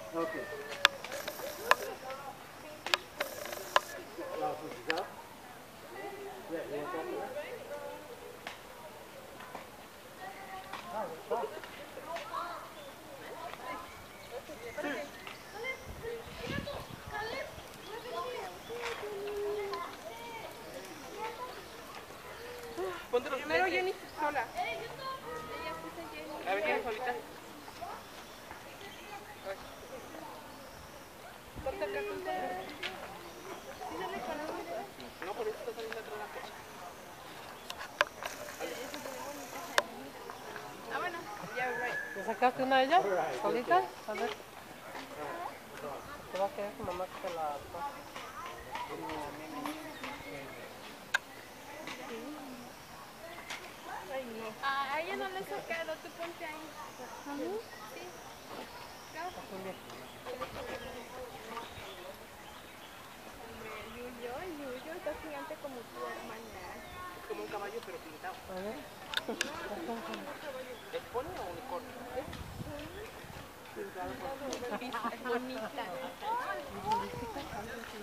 Okay. Glasses is up. Yeah, you want that? Primero Jenny sola. A ver, Jenny solita. Corta acá, corta. No, por eso está saliendo atrás la cocha. Ah, bueno. Yeah, right. ¿Le sacaste una de ellas? ¿Solita? A ver. Te va a quedar tu mamá que te la... A ella no le he sacado, tú ponte ahí. ¿A mí? Sí. Yuyo, está gigante como tu hermana. Es como un caballo pero pintado. A ver. ¿Es pony o unicornio? Es bonita.